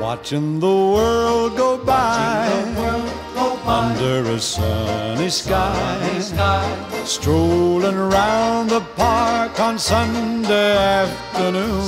watching the world go by, under a sunny sky, strolling around the park on Sunday afternoon.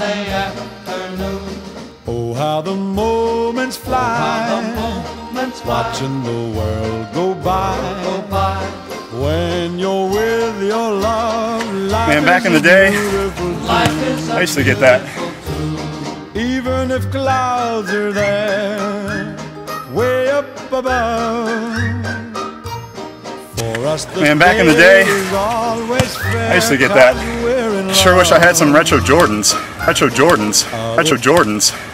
Oh, how the moments fly, watching the world go by, when you're with your love. Man, back in the day, I used to get that. Even if clouds are there, way up above, for us, man, back in the day, I used to get that. Sure wish I had some retro Jordans.